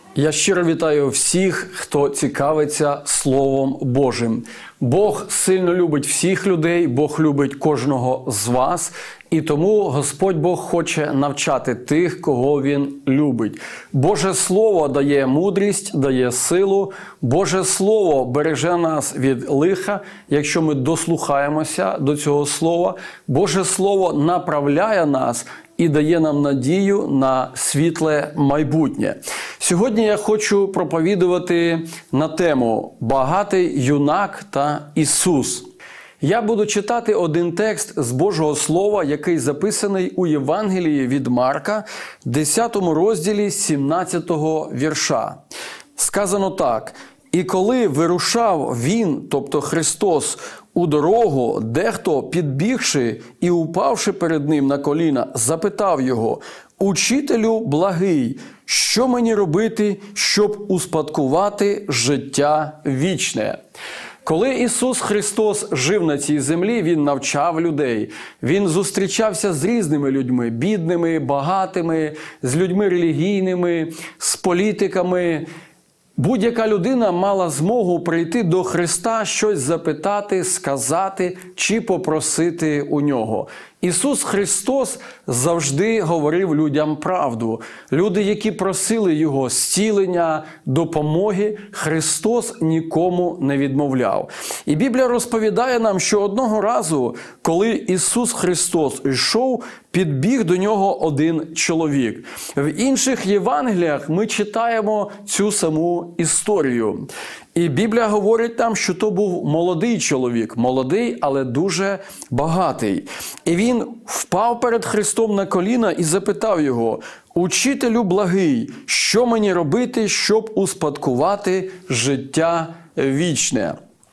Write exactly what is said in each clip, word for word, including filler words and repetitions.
Я щиро вітаю всіх, хто цікавиться Словом Божим. Бог сильно любить всіх людей, Бог любить кожного з вас. І тому Господь Бог хоче навчати тих, кого Він любить. Боже Слово дає мудрість, дає силу. Боже Слово береже нас від лиха, якщо ми дослухаємося до цього Слова. Боже Слово направляє нас і дає нам надію на світле майбутнє. Сьогодні я хочу проповідувати на тему «Багатий юнак та Ісус». Я буду читати один текст з Божого Слова, який записаний у Євангелії від Марка, десятому розділі сімнадцятого вірша. Сказано так: «І коли вирушав Він, тобто Христос, у дорогу, дехто, підбігши і упавши перед Ним на коліна, запитав Його: „Учителю благий, що мені робити, щоб успадкувати життя вічне?». Коли Ісус Христос жив на цій землі, Він навчав людей. Він зустрічався з різними людьми – бідними, багатими, з людьми релігійними, з політиками. Будь-яка людина мала змогу прийти до Христа, щось запитати, сказати чи попросити у Нього. Ісус Христос завжди говорив людям правду. Люди, які просили Його зцілення, допомоги, Христос нікому не відмовляв. І Біблія розповідає нам, що одного разу, коли Ісус Христос йшов, підбіг до Нього один чоловік. В інших Євангеліях ми читаємо цю саму історію. І Біблія говорить нам, що то був молодий чоловік, молодий, але дуже багатий. І він впав перед Христом на коліна і запитав Його: «Учителю благий, що мені робити, щоб успадкувати життя вічне?».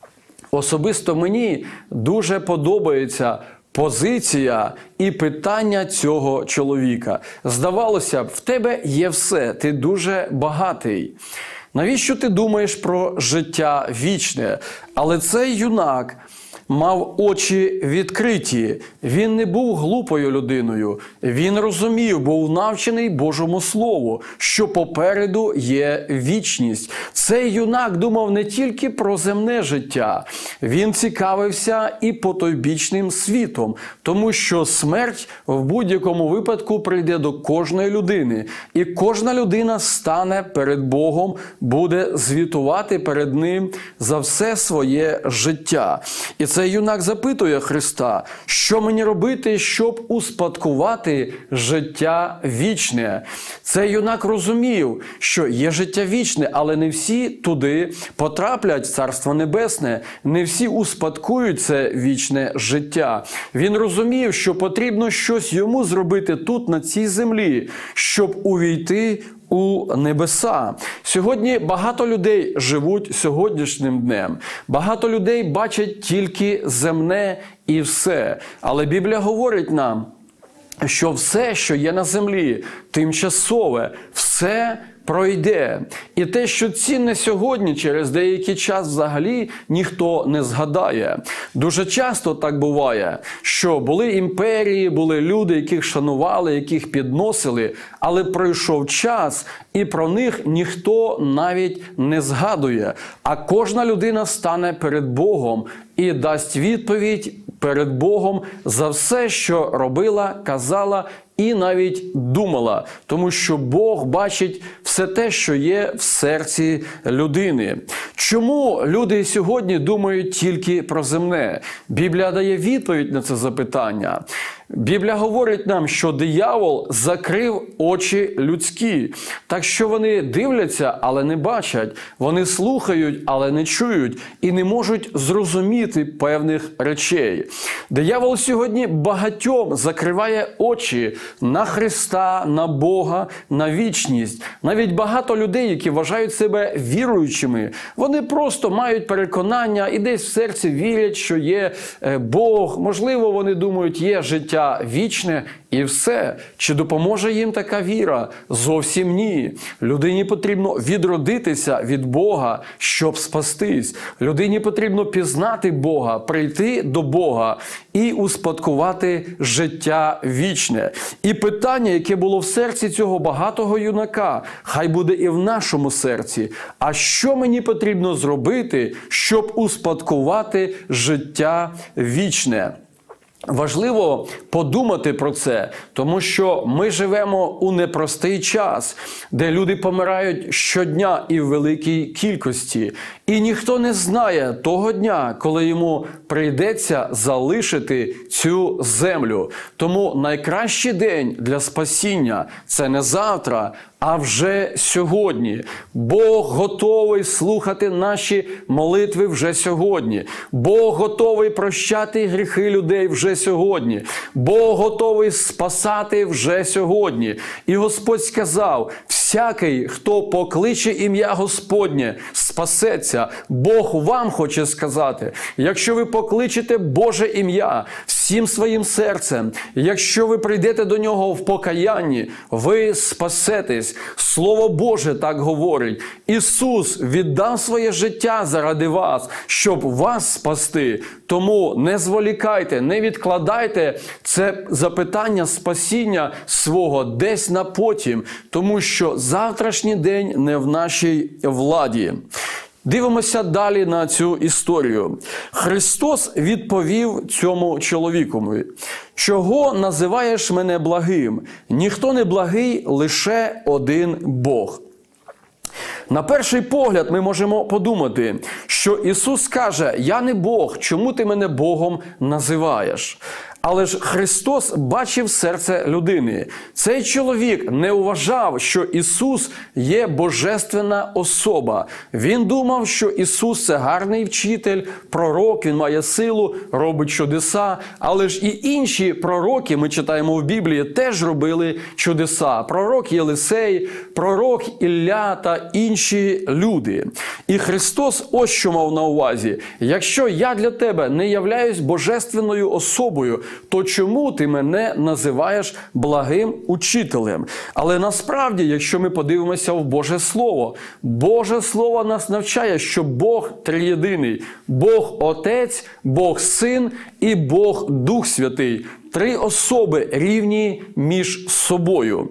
Особисто мені дуже подобається позиція і питання цього чоловіка. Здавалося б, в тебе є все, ти дуже багатий. Навіщо ти думаєш про життя вічне? Але цей юнак мав очі відкриті. Він не був глупою людиною. Він розумів, був навчений Божому Слову, що попереду є вічність. Цей юнак думав не тільки про земне життя. Він цікавився і потойбічним світом, тому що смерть в будь-якому випадку прийде до кожної людини. І кожна людина стане перед Богом, буде звітувати перед Ним за все своє життя. І цей юнак запитує Христа: «Що мені робити, щоб успадкувати життя вічне?». Цей юнак розумів, що є життя вічне, але не всі туди потраплять, в Царство Небесне, не всі успадкують це вічне життя. Він розумів, що потрібно щось йому зробити тут, на цій землі, щоб увійти у небеса. Сьогодні багато людей живуть сьогоднішнім днем. Багато людей бачать тільки земне і все. Але Біблія говорить нам, що все, що є на землі, тимчасове, все пройде. І те, що цінне сьогодні, через деякий час взагалі ніхто не згадає. Дуже часто так буває, що були імперії, були люди, яких шанували, яких підносили, але пройшов час, і про них ніхто навіть не згадує. А кожна людина стане перед Богом і дасть відповідь перед Богом за все, що робила, казала і навіть думала, тому що Бог бачить все те, що є в серці людини. Чому люди сьогодні думають тільки про земне? Біблія дає відповідь на це запитання. Біблія говорить нам, що диявол закрив очі людські, так що вони дивляться, але не бачать, вони слухають, але не чують і не можуть зрозуміти певних речей. Диявол сьогодні багатьом закриває очі на Христа, на Бога, на вічність. Навіть багато людей, які вважають себе віруючими, вони просто мають переконання і десь в серці вірять, що є Бог. Можливо, вони думають, є життя вічне, і все. Чи допоможе їм така віра? Зовсім ні. Людині потрібно відродитися від Бога, щоб спастись. Людині потрібно пізнати Бога, прийти до Бога і успадкувати життя вічне. І питання, яке було в серці цього багатого юнака, хай буде і в нашому серці. А що мені потрібно зробити, щоб успадкувати життя вічне? Важливо подумати про це, тому що ми живемо у непростий час, де люди помирають щодня і в великій кількості. І ніхто не знає того дня, коли йому прийдеться залишити цю землю. Тому найкращий день для спасіння – це не завтра, а вже сьогодні. Бог готовий слухати наші молитви вже сьогодні. Бог готовий прощати гріхи людей вже сьогодні. Бог готовий спасати вже сьогодні. І Господь сказав: всякий, хто покличе ім'я Господнє, спасеться. Бог вам хоче сказати: якщо ви покличете Боже ім'я всім своїм серцем, якщо ви прийдете до Нього в покаянні, ви спасетесь. Слово Боже так говорить. Ісус віддав своє життя заради вас, щоб вас спасти. Тому не зволікайте, не відкладайте це запитання спасіння свого десь на потім, тому що завтрашній день не в нашій владі. Дивимося далі на цю історію. Христос відповів цьому чоловікові: «Чого називаєш мене благим? Ніхто не благий, лише один Бог». На перший погляд ми можемо подумати, що Ісус каже: «Я не Бог, чому ти мене Богом називаєш?» Але ж Христос бачив серце людини. Цей чоловік не вважав, що Ісус є божественна особа. Він думав, що Ісус – це гарний вчитель, пророк, Він має силу, робить чудеса. Але ж і інші пророки, ми читаємо в Біблії, теж робили чудеса. Пророк Єлисей, пророк Ілля та інші люди. І Христос ось що мав на увазі: «Якщо я для тебе не являюсь божественною особою, то чому ти мене називаєш благим учителем?» Але насправді, якщо ми подивимося в Боже Слово, Боже Слово нас навчає, що Бог триєдиний. Бог Отець, Бог Син і Бог Дух Святий. Три особи рівні між собою.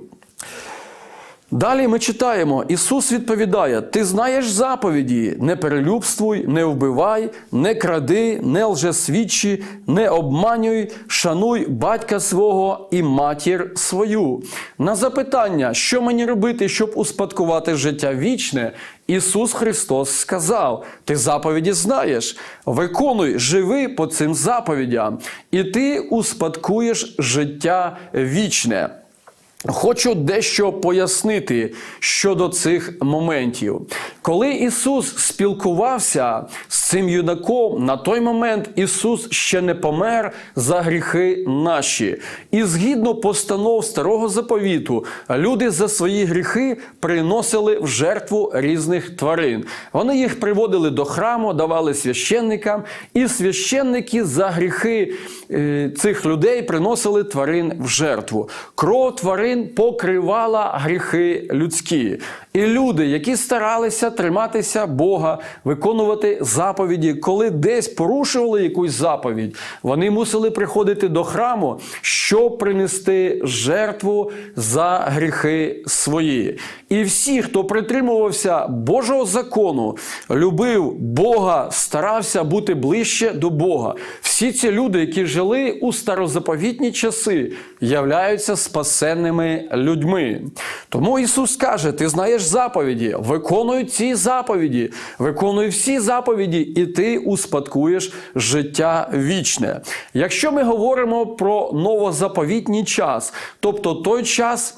Далі ми читаємо, Ісус відповідає: «Ти знаєш заповіді: не перелюбствуй, не вбивай, не кради, не лжесвідчи, не обманюй, шануй батька свого і матір свою». На запитання, що мені робити, щоб успадкувати життя вічне, Ісус Христос сказав: «Ти заповіді знаєш, виконуй, живи по цим заповідям, і ти успадкуєш життя вічне». Хочу дещо пояснити щодо цих моментів. Коли Ісус спілкувався з цим юнаком, на той момент Ісус ще не помер за гріхи наші. І згідно постанов Старого Заповіту, люди за свої гріхи приносили в жертву різних тварин. Вони їх приводили до храму, давали священникам, і священники за гріхи е, цих людей приносили тварин в жертву. Кров тварин покривала гріхи людські. І люди, які старалися триматися Бога, виконувати заповіді, коли десь порушували якусь заповідь, вони мусили приходити до храму, щоб принести жертву за гріхи свої. І всі, хто притримувався Божого закону, любив Бога, старався бути ближче до Бога, всі ці люди, які жили у старозаповітні часи, являються спасенними людьми. Тому Ісус каже: «Ти знаєш заповіді, виконуй ці заповіді, виконуй всі заповіді, і ти успадкуєш життя вічне». Якщо ми говоримо про новозаповітній час, тобто той час,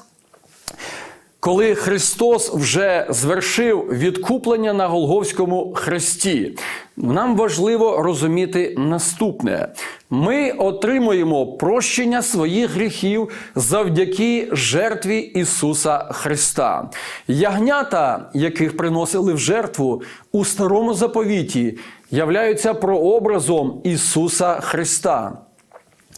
коли Христос вже звершив відкуплення на Голгофському хресті, нам важливо розуміти наступне. Ми отримуємо прощення своїх гріхів завдяки жертві Ісуса Христа. Ягнята, яких приносили в жертву у Старому Заповіті, являються прообразом Ісуса Христа.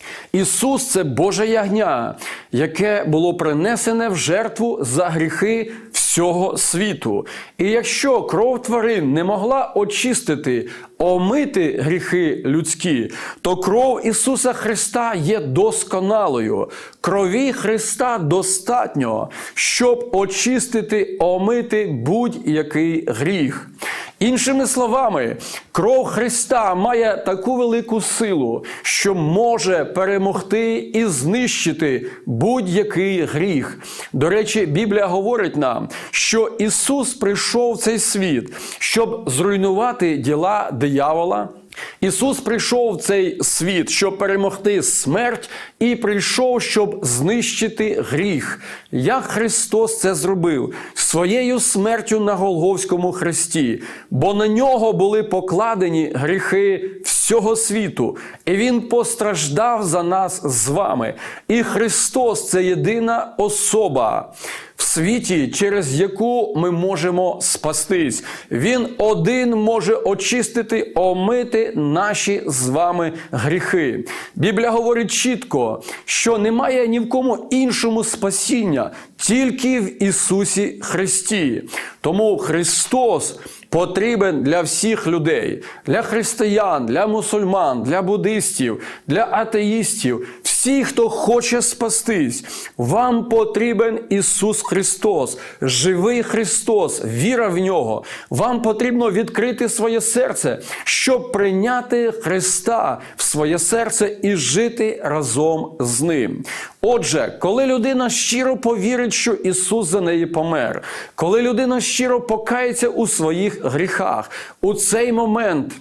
Ісус – це Боже ягня, яке було принесене в жертву за гріхи всього світу. І якщо кров тварин не могла очистити, омити гріхи людські, то кров Ісуса Христа є досконалою. Крові Христа достатньо, щоб очистити, омити будь-який гріх. Іншими словами, кров Христа має таку велику силу, що може перемогти і знищити будь-який гріх. До речі, Біблія говорить нам, що Ісус прийшов в цей світ, щоб зруйнувати діла диявола. Ісус прийшов в цей світ, щоб перемогти смерть, і прийшов, щоб знищити гріх. Як Христос це зробив? Своєю смертю на Голгофському хресті. Бо на нього були покладені гріхи всього світу. І Він постраждав за нас з вами. І Христос – це єдина особа в світі, через яку ми можемо спастись. Він один може очистити, омити наші з вами гріхи. Біблія говорить чітко, що немає ні в кому іншому спасіння, тільки в Ісусі Христі. Тому Христос потрібен для всіх людей, для християн, для мусульман, для буддистів, для атеїстів. Всі, хто хоче спастись, вам потрібен Ісус Христос, живий Христос, віра в Нього. Вам потрібно відкрити своє серце, щоб прийняти Христа в своє серце і жити разом з Ним. Отже, коли людина щиро повірить, що Ісус за неї помер, коли людина щиро покається у своїх гріхах, у цей момент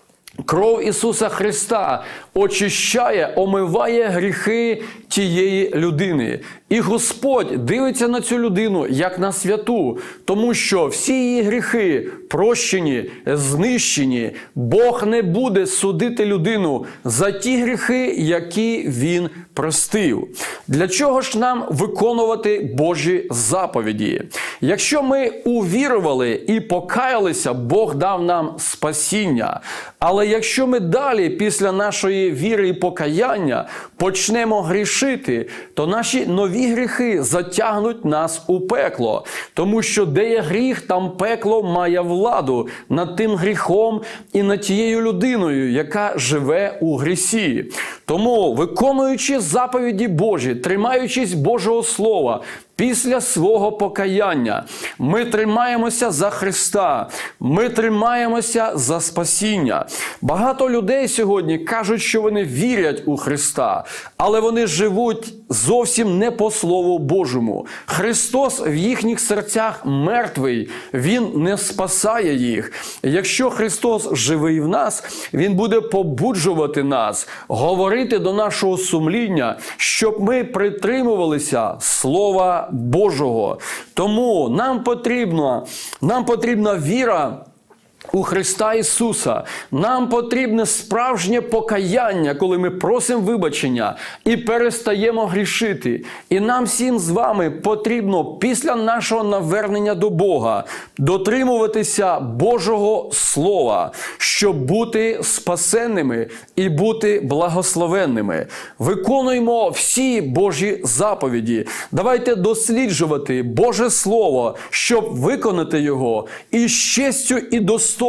кров Ісуса Христа очищає, омиває гріхи тієї людини. І Господь дивиться на цю людину як на святу, тому що всі її гріхи прощені, знищені. Бог не буде судити людину за ті гріхи, які Він простив. Для чого ж нам виконувати Божі заповіді? Якщо ми увірували і покаялися, Бог дав нам спасіння. Але якщо ми далі, після нашої віри і покаяння, почнемо грішити, то наші нові гріхи затягнуть нас у пекло. Тому що де є гріх, там пекло має владу над тим гріхом і над тією людиною, яка живе у грісі. Тому, виконуючи заповіді Божі, тримаючись Божого Слова, після свого покаяння ми тримаємося за Христа, ми тримаємося за спасіння. Багато людей сьогодні кажуть, що вони вірять у Христа, але вони живуть зовсім не по Слову Божому. Христос в їхніх серцях мертвий, Він не спасає їх. Якщо Христос живий в нас, Він буде побуджувати нас, говорити до нашого сумління, щоб ми притримувалися Слова Божого. Тому нам потрібно, нам потрібна віра у Христа Ісуса. Нам потрібне справжнє покаяння, коли ми просимо вибачення і перестаємо грішити. І нам всім з вами потрібно після нашого навернення до Бога дотримуватися Божого Слова, щоб бути спасенними і бути благословенними. Виконуємо всі Божі заповіді. Давайте досліджувати Боже Слово, щоб виконати його і з честю і достоинством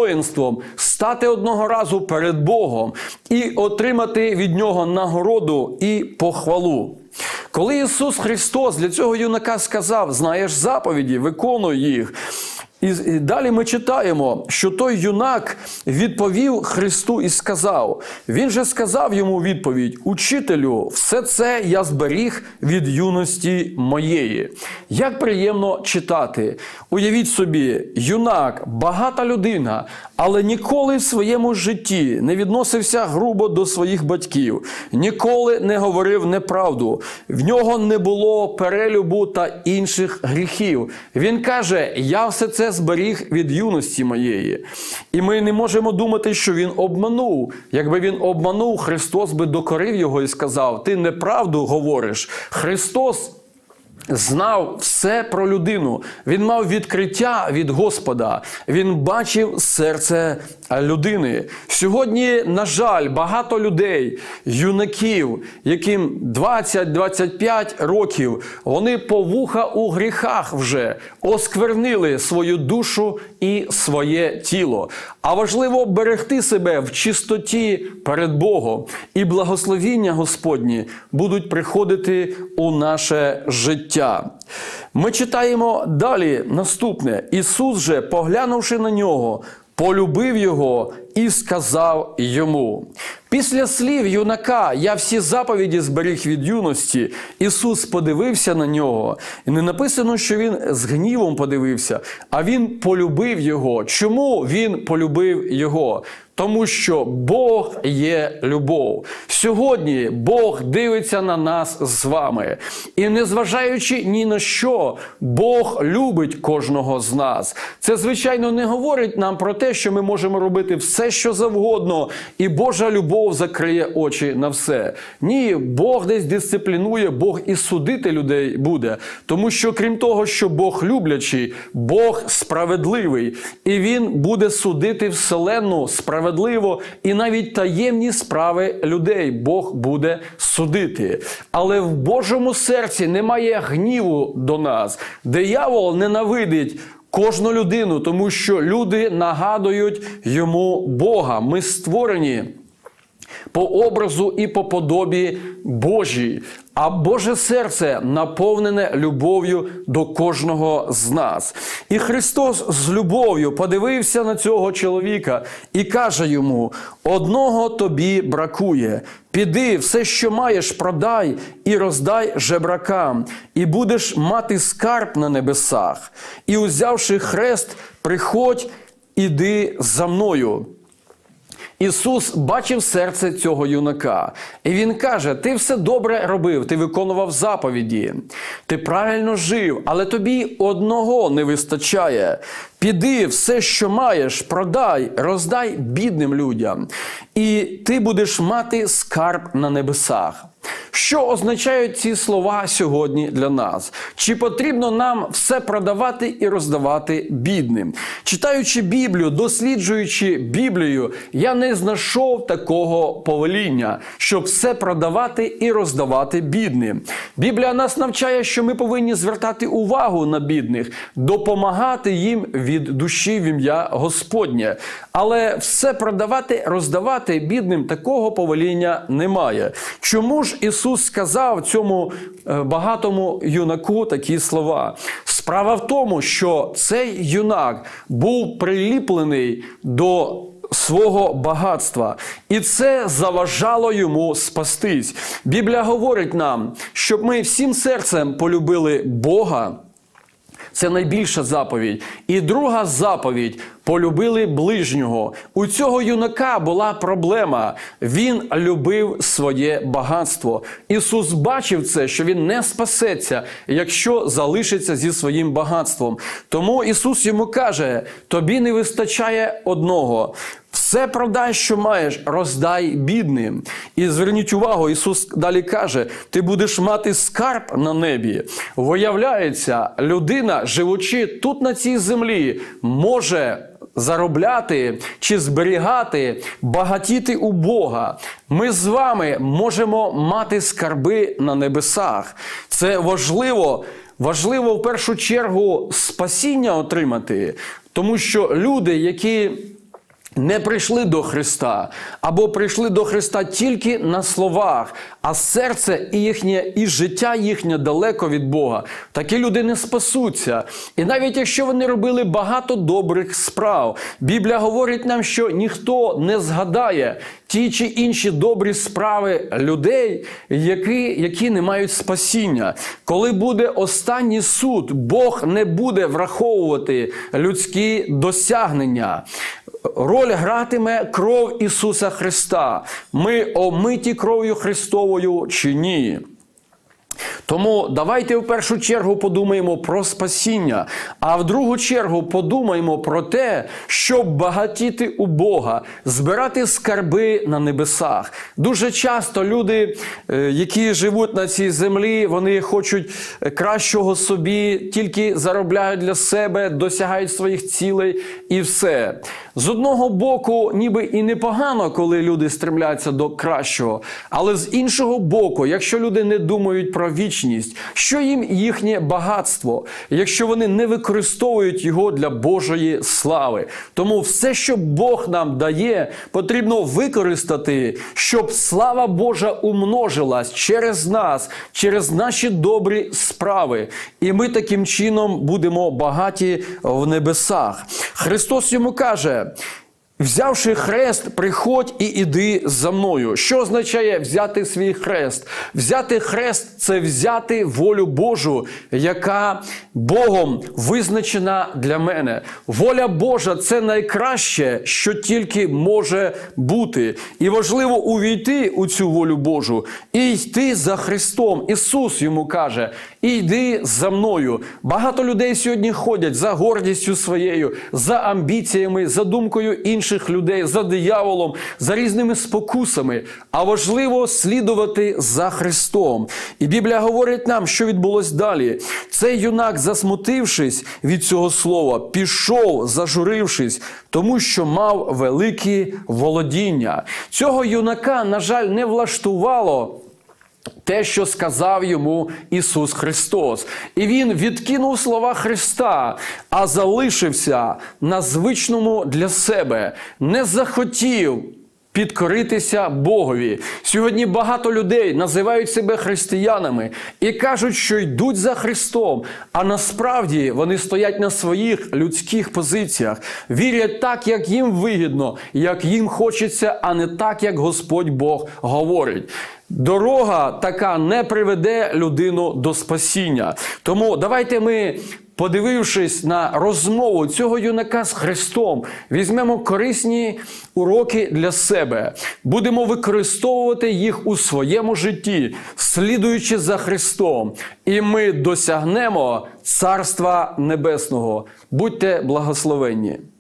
стати одного разу перед Богом і отримати від Нього нагороду і похвалу. Коли Ісус Христос для цього юнака сказав: «Знаєш заповіді, виконуй їх», і далі ми читаємо, що той юнак відповів Христу і сказав, він же сказав йому відповідь: «Учителю, все це я зберіг від юності моєї». Як приємно читати. Уявіть собі, юнак, багата людина, але ніколи в своєму житті не відносився грубо до своїх батьків, ніколи не говорив неправду, в нього не було перелюбу та інших гріхів. Він каже: «Я все це зберіг від юності моєї». І ми не можемо думати, що він обманув. Якби він обманув, Христос би докорив його і сказав: «Ти неправду говориш». Христос знав все про людину. Він мав відкриття від Господа. Він бачив серце людини. Сьогодні, на жаль, багато людей, юнаків, яким двадцять-двадцять п'ять років, вони по вуха у гріхах вже осквернили свою душу і своє тіло. А важливо берегти себе в чистоті перед Богом. І благословіння Господні будуть приходити у наше життя. Ми читаємо далі наступне. Ісус же, поглянувши на нього, полюбив його і сказав йому. Після слів юнака «Я всі заповіді зберіг від юності», Ісус подивився на нього. І не написано, що Він з гнівом подивився, а Він полюбив його. Чому Він полюбив його? Тому що Бог є любов. Сьогодні Бог дивиться на нас з вами. І незважаючи ні на що, Бог любить кожного з нас. Це, звичайно, не говорить нам про те, що ми можемо робити все, що завгодно, і Божа любов закриє очі на все. Ні, Бог десь дисциплінує, Бог і судити людей буде. Тому що, крім того, що Бог люблячий, Бог справедливий. І Він буде судити вселенну справедливо. І навіть таємні справи людей Бог буде судити. Але в Божому серці немає гніву до нас. Диявол ненавидить кожну людину, тому що люди нагадують йому Бога. Ми створені по образу і по подобі Божій. А Боже серце наповнене любов'ю до кожного з нас. І Христос з любов'ю подивився на цього чоловіка і каже йому: «Одного тобі бракує. Піди, все, що маєш, продай і роздай жебракам, і будеш мати скарб на небесах. І, узявши хрест, приходь, іди за мною». Ісус бачив серце цього юнака. І Він каже: ти все добре робив, ти виконував заповіді, ти правильно жив, але тобі одного не вистачає. Піди, все, що маєш, продай, роздай бідним людям, і ти будеш мати скарб на небесах. Що означають ці слова сьогодні для нас? Чи потрібно нам все продавати і роздавати бідним? Читаючи Біблію, досліджуючи Біблію, я не знайшов такого повеління, щоб все продавати і роздавати бідним. Біблія нас навчає, що ми повинні звертати увагу на бідних, допомагати їм від душі в ім'я Господнє. Але все продавати, роздавати бідним, такого повеління немає. Чому ж Ісус сказав цьому багатому юнаку такі слова? Справа в тому, що цей юнак був приліплений до свого багатства. І це заважало йому спастись. Біблія говорить нам, щоб ми всім серцем полюбили Бога. Це найбільша заповідь. І друга заповідь – полюбили ближнього. У цього юнака була проблема. Він любив своє багатство. Ісус бачив це, що він не спасеться, якщо залишиться зі своїм багатством. Тому Ісус йому каже: тобі не вистачає одного. Все продай, що маєш, роздай бідним. І зверніть увагу, Ісус далі каже: ти будеш мати скарб на небі. Виявляється, людина, живучи тут на цій землі, може заробляти чи зберігати, багатіти у Бога. Ми з вами можемо мати скарби на небесах. Це важливо. Важливо в першу чергу спасіння отримати, тому що люди, які не прийшли до Христа, або прийшли до Христа тільки на словах, а серце і їхнє, і життя їхнє далеко від Бога, такі люди не спасуться. І навіть якщо вони робили багато добрих справ, Біблія говорить нам, що ніхто не згадає ті чи інші добрі справи людей, які, які не мають спасіння. Коли буде останній суд, Бог не буде враховувати людські досягнення. Роль гратиме кров Ісуса Христа. Ми омиті кров'ю Христовою чи ні? Тому давайте в першу чергу подумаємо про спасіння, а в другу чергу подумаємо про те, щоб багатіти у Бога, збирати скарби на небесах. Дуже часто люди, які живуть на цій землі, вони хочуть кращого собі, тільки заробляють для себе, досягають своїх цілей і все. З одного боку, ніби і непогано, коли люди стремляться до кращого, але з іншого боку, якщо люди не думають про вічність, що їм їхнє багатство, якщо вони не використовують його для Божої слави. Тому все, що Бог нам дає, потрібно використати, щоб слава Божа умножилась через нас, через наші добрі справи. І ми таким чином будемо багаті в небесах. Христос йому каже: взявши хрест, приходь і іди за мною. Що означає взяти свій хрест? Взяти хрест – це взяти волю Божу, яка Богом визначена для мене. Воля Божа – це найкраще, що тільки може бути. І важливо увійти у цю волю Божу і йти за Христом. Ісус йому каже: іди за мною. Багато людей сьогодні ходять за гордістю своєю, за амбіціями, за думкою інших людей, за дияволом, за різними спокусами. А важливо слідувати за Христом. І Біблія говорить нам, що відбулось далі. Цей юнак, засмутившись від цього слова, пішов, зажурившись, тому що мав великі володіння. Цього юнака, на жаль, не влаштувало те, що сказав йому Ісус Христос. І він відкинув слова Христа, а залишився на звичному для себе, не захотів підкоритися Богові. Сьогодні багато людей називають себе християнами і кажуть, що йдуть за Христом, а насправді вони стоять на своїх людських позиціях, вірять так, як їм вигідно, як їм хочеться, а не так, як Господь Бог говорить. Дорога така не приведе людину до спасіння. Тому давайте ми, подивившись на розмову цього юнака з Христом, візьмемо корисні уроки для себе. Будемо використовувати їх у своєму житті, слідуючи за Христом. І ми досягнемо Царства Небесного. Будьте благословенні!